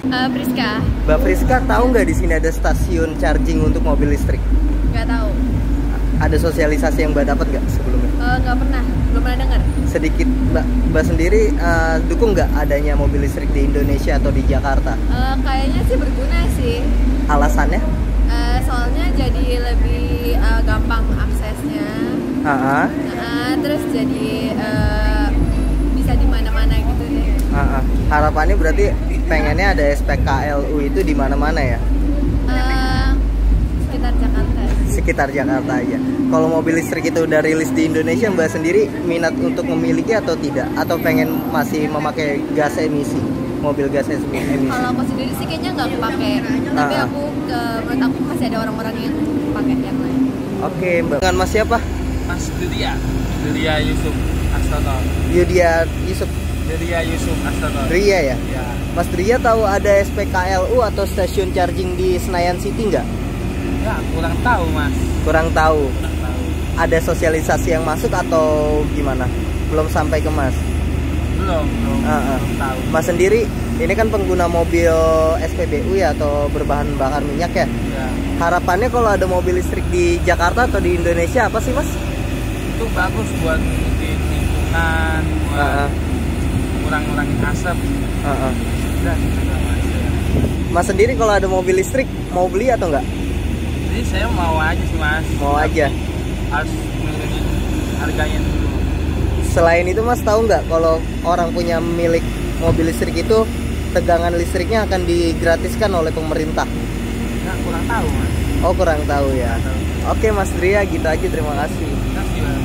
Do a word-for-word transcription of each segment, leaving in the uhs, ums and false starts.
Uh, Priska. Mbak Priska, tahu nggak di sini ada stasiun charging untuk mobil listrik? Nggak tahu. Ada sosialisasi yang Mbak dapat nggak sebelumnya? Uh, nggak pernah, belum pernah dengar. Sedikit Mbak, Mbak sendiri uh, dukung nggak adanya mobil listrik di Indonesia atau di Jakarta? Uh, kayaknya sih berguna sih. Alasannya? Uh, soalnya jadi lebih uh, gampang aksesnya. Uh-huh. Uh, terus jadi uh, bisa di mana-mana gitu deh. Uh-huh. Harapannya berarti pengennya ada S P K L U itu di mana-mana ya? Uh, sekitar Jakarta. Sekitar Jakarta aja. Kalau mobil listrik itu udah rilis di Indonesia, Mbak sendiri minat untuk memiliki atau tidak? Atau pengen masih memakai gas emisi? Mobil gas emisi? Kalau aku sendiri sih kayaknya nggak kepake. Tapi uh-huh. aku ke, menurut aku masih ada orang-orang yang pakai yang lain. Oke, Mbak. Dengan Mas siapa? Mas Yudia. Yudia Yusuf Astono. Yudia Yusuf. Yudia Yusuf Astono. Ria ya? Ya. Mas Ria tahu ada S P K L U atau stasiun charging di Senayan City nggak? Ya, kurang tahu Mas. Kurang tahu. Kurang tahu. Ada sosialisasi yang masuk atau gimana? Belum sampai ke Mas? Belum, belum, uh-uh. belum tahu. Mas sendiri ini kan pengguna mobil S P B U ya, atau berbahan bakar minyak ya? Ya. Harapannya kalau ada mobil listrik di Jakarta atau di Indonesia apa sih Mas? Itu bagus buat bikin lingkungan, buat uh-uh. kurang-kurangin asap. Uh-uh. Sudah, sudah Mas. Mas sendiri kalau ada mobil listrik mau beli atau enggak? Jadi saya mau aja sih Mas. Mau aja. Harus milihin harganya dulu. Selain itu Mas tahu nggak kalau orang punya milik mobil listrik itu tegangan listriknya akan digratiskan oleh pemerintah? Ya, kurang tahu Mas. Oh, kurang tahu ya. Kurang tahu. Oke Mas Ria, gitu aja, terima kasih. Terima kasih Mas.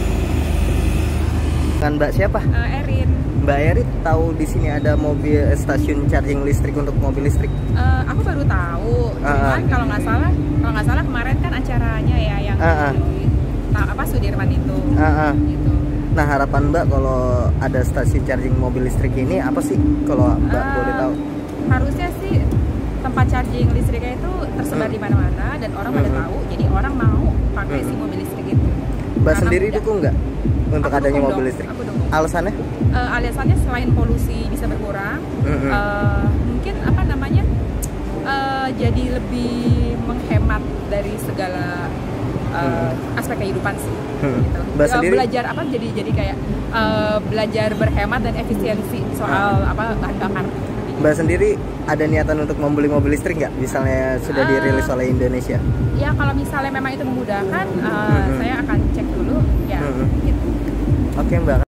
Dengan Mbak siapa? Uh, Erin. Mbak Erin tahu di sini ada mobil eh, stasiun charging listrik untuk mobil listrik? Uh, aku baru tahu. Cuman uh-uh. kalau nggak salah, kalau nggak salah kemarin kan acaranya ya yang uh-uh. di ta- apa Sudirman itu. Uh-uh. Gitu. Nah, harapan Mbak kalau ada stasiun charging mobil listrik ini apa sih? Kalau Mbak uh, boleh tahu? Harusnya sih tempat charging listriknya itu tersebar hmm. di mana-mana dan orang pada hmm. tahu, jadi orang mau pakai hmm. si mobil listrik itu. Mbak Karena sendiri mudah. dukung nggak untuk aku adanya dukung mobil dong. listrik? Aku dukung. Alasannya? Uh, alasannya selain polusi bisa berkurang, hmm. uh, mungkin apa namanya uh, jadi lebih menghemat dari segala uh, hmm. aspek kehidupan sih. Hmm. Gitu. Mbak uh, sendiri? Belajar apa? Jadi jadi kayak uh, belajar berhemat dan efisiensi soal hmm. apa bahan bakar. Mbak sendiri ada niatan untuk membeli mobil listrik nggak? Misalnya sudah uh, dirilis oleh Indonesia? Ya kalau misalnya memang itu memudahkan, uh, hmm. saya akan cek dulu ya. Hmm. Gitu. Oke Mbak.